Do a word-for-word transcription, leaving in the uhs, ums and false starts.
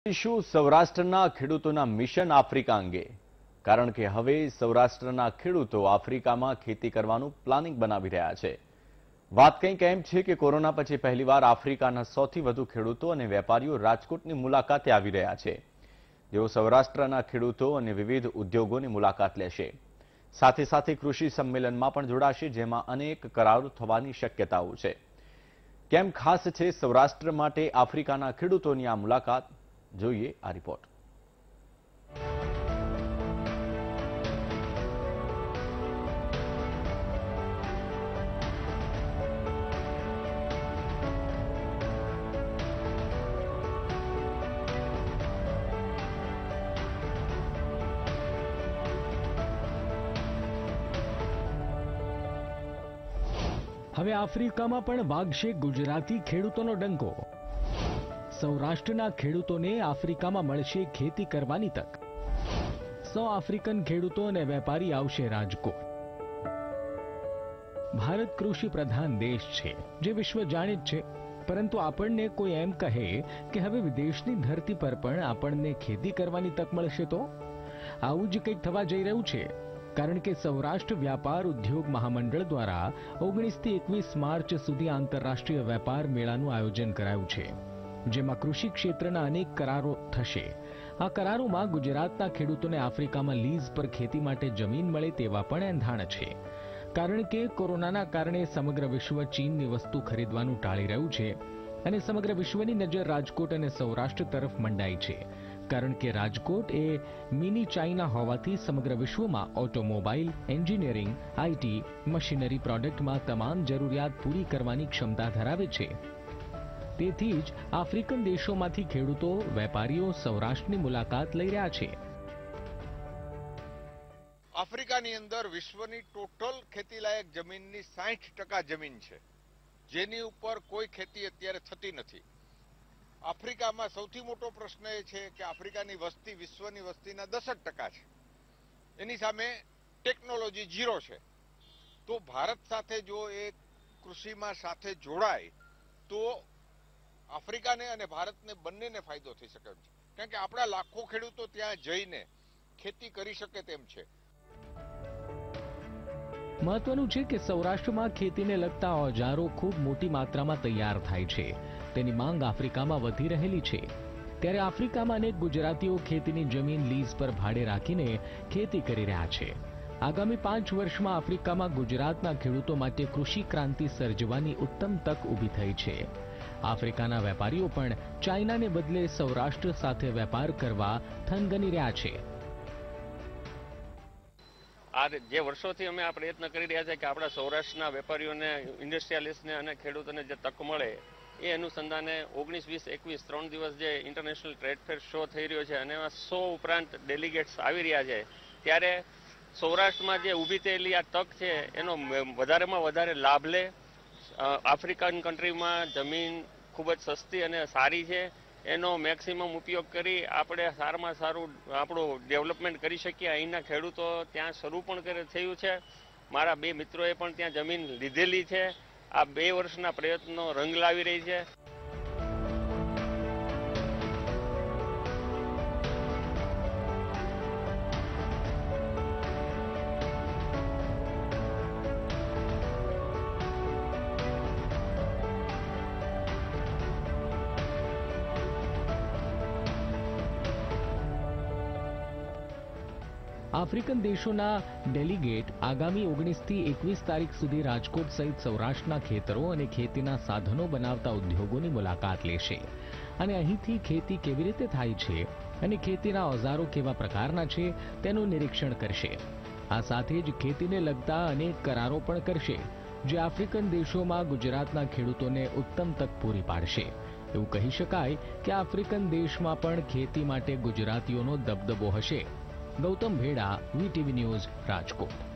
શું સૌરાષ્ટ્રના ખેડૂતોના મિશન આફ્રિકા અંગે? કારણ કે હવે સૌરાષ્ટ્રના ખેડૂતો આફ્રિકામાં ખેતી કરવાનું પ્લાનિંગ બનાવી રહ્યા છે. વાત કંઈક એમ છે કે કોરોના પછી પહેલીવાર આફ્રિકાના સૌથી વધુ ખેડૂતો અને વેપારીઓ રાજકોટની મુલાકાતે આવી રહ્યા છે. જેઓ સૌરાષ્ટ્રના ખેડૂતો અને વિવિધ ઉદ્યોગોની મુલાકાત લેશે. સાથે સાથે કૃષિ સંમેલનમાં પણ જોડાશે, જેમાં અનેક કરારો થવાની શક્યતાઓ છે. કેમ ખાસ છે સૌરાષ્ટ્ર માટે આફ્રિકાના ખેડૂતોની આ મુલાકાત? જોઈએ આ રિપોર્ટ. હવે આફ્રિકામાં પણ વાગશે ગુજરાતી ખેડૂતોનો ડંકો. સૌરાષ્ટ્રના ખેડૂતોને આફ્રિકામાં મળશે ખેતી કરવાની તક. સો આફ્રિકન ખેડૂતો અને વેપારી આવશે રાજકોટ. ભારત કૃષિ પ્રધાન દેશ છે, જે વિશ્વ જાણીત છે. પરંતુ આપણને કોઈ એમ કહે કે હવે વિદેશની ધરતી પર પણ આપણને ખેતી કરવાની તક મળશે, તો આવું જ કંઈક થવા જઈ રહ્યું છે. કારણ કે સૌરાષ્ટ્ર વ્યાપાર ઉદ્યોગ મહામંડળ દ્વારા ઓગણીસ થી એકવીસ માર્ચ સુધી આંતરરાષ્ટ્રીય વેપાર મેળાનું આયોજન કરાયું છે, જેમાં કૃષિ ક્ષેત્રના અનેક કરારો થશે. આ કરારોમાં ગુજરાતના ખેડૂતોને આફ્રિકામાં લીઝ પર ખેતી માટે જમીન મળે તેવા પણ એંધાણ છે. કારણ કે કોરોનાના કારણે સમગ્ર વિશ્વ ચીનની વસ્તુ ખરીદવાનું ટાળી રહ્યું છે અને સમગ્ર વિશ્વની નજર રાજકોટ અને સૌરાષ્ટ્ર તરફ મંડાઈ છે. કારણ કે રાજકોટ એ મિની ચાઇના હોવાથી સમગ્ર વિશ્વમાં ઓટોમોબાઈલ, એન્જિનિયરિંગ, આઈટી, મશીનરી પ્રોડક્ટમાં તમામ જરૂરિયાત પૂરી કરવાની ક્ષમતા ધરાવે છે. તેથી જ આફ્રિકન દેશોમાંથી ખેડૂતો, વેપારીઓ સૌરાષ્ટ્રની મુલાકાત લઈ રહ્યા છે. આફ્રિકાની અંદર વિશ્વની ટોટલ ખેતીલાયક જમીનની સાઠ ટકા જમીન છે, જેની ઉપર કોઈ ખેતી અત્યારે થતી નથી. આફ્રિકામાં સૌથી મોટો પ્રશ્ન એ છે કે આફ્રિકાની વસ્તી વિશ્વની વસ્તીના દસ જ ટકા છે. એની સામે ટેકનોલોજી ઝીરો છે. તો ભારત સાથે જો એ કૃષિમાં સાથે જોડાય તો આફ્રિકાને અને ભારતને બંનેને ફાયદો થઈ શકે છે. કારણ કે આપણા લાખો ખેડૂતો ત્યાં જઈને ખેતી કરી શકે તેમ છે. મહત્વનું છે કે સૌરાષ્ટ્રમાં ખેતીને લગતા ઓજારો ખૂબ મોટી માત્રામાં તૈયાર થાય છે. તેની માંગ આફ્રિકામાં વધી રહેલી છે. ત્યારે આફ્રિકામાં અનેક ગુજરાતીઓ ખેતીની જમીન લીઝ પર ભાડે રાખીને ખેતી કરી રહ્યા છે. આગામી પાંચ વર્ષમાં આફ્રિકામાં ગુજરાતના ખેડૂતો માટે કૃષિ ક્રાંતિ સર્જવાની ઉત્તમ તક ઊભી થઈ છે. આફ્રિકાના વેપારીઓ પણ ચાઇનાને બદલે સૌરાષ્ટ્ર સાથે વેપાર કરવા થનગની રહ્યા છે. આ જે વર્ષોથી અમે આ પ્રયત્ન કરી રહ્યા છે કે આપણા સૌરાષ્ટ્રના વેપારીઓને, ઇન્ડસ્ટ્રીયાલિસ્ટને અને ખેડૂતોને જે તક મળે, એ અનુસંધાને ઓગણીસ વીસ એકવીસ ત્રણ દિવસ જે ઇન્ટરનેશનલ ટ્રેડ ફેર શો થઈ રહ્યો છે અને એમાં સો ઉપરાંત ડેલિગેટ્સ આવી રહ્યા છે. ત્યારે સૌરાષ્ટ્રમાં જે ઊભી થયેલી આ તક છે એનો વધારેમાં વધારે લાભ લે. આફ્રિકન કન્ટ્રીમાં જમીન ખૂબ જ સસ્તી અને સારી છે. એનો મેક્સિમમ ઉપયોગ કરી આપણે સારામાં સારું આપણું ડેવલપમેન્ટ કરી શકીએ. અહીંના ખેડૂતો ત્યાં શરૂ પણ કરે થયું છે. મારા બે મિત્રોએ પણ ત્યાં જમીન લીધેલી છે. આ બે વર્ષના પ્રયત્નો રંગ લાવી રહી છે. આફ્રિકન દેશોના ડેલિગેટ આગામી ઓગણીસ થી એકવીસ તારીખ સુધી રાજકોટ સહિત સૌરાષ્ટ્રના ખેતરો અને ખેતીના સાધનો બનાવતા ઉદ્યોગોની મુલાકાત લેશે અને અહીંથી ખેતી કેવી રીતે થાય છે અને ખેતીના ઓજારો કેવા પ્રકારના છે તેનું નિરીક્ષણ કરશે. આ સાથે જ ખેતીને લગતા અનેક કરારો પણ કરશે, જે આફ્રિકન દેશોમાં ગુજરાતના ખેડૂતોને ઉત્તમ તક પૂરી પાડશે. એવું કહી શકાય કે આફ્રિકન દેશમાં પણ ખેતી માટે ગુજરાતીઓનો દબદબો હશે. Gautam Bheda, VTV news, Rajkot.